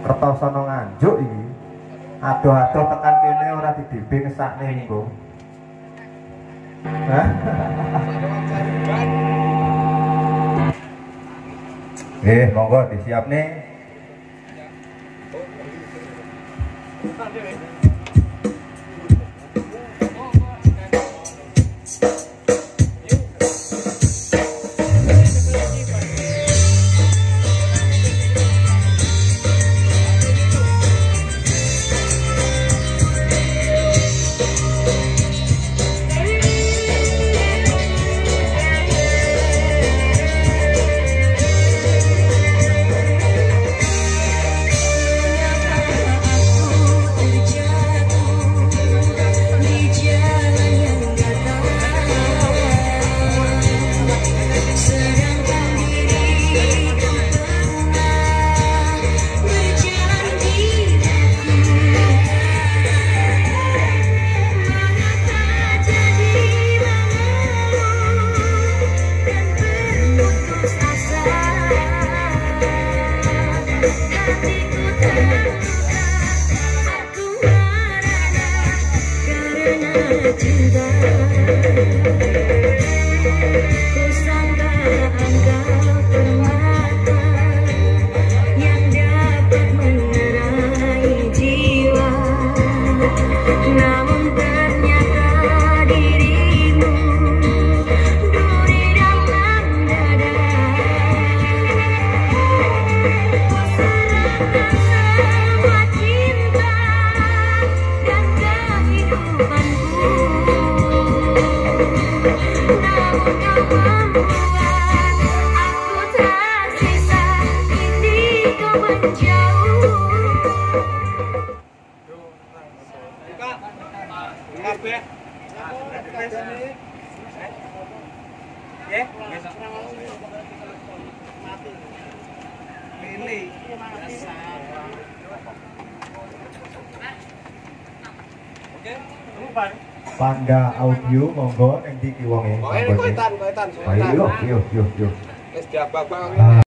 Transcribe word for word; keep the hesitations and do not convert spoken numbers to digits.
Kertosono Nganjuk iki. Adoh-adoh tekan kene ora didb ngesakne niku. Hah? Eh, monggo disiapne. Panda audio monggo ning ndi ki wonge. Koetan, koetan, koetan. Ayo, yo yo yo. Wis diabak-abak.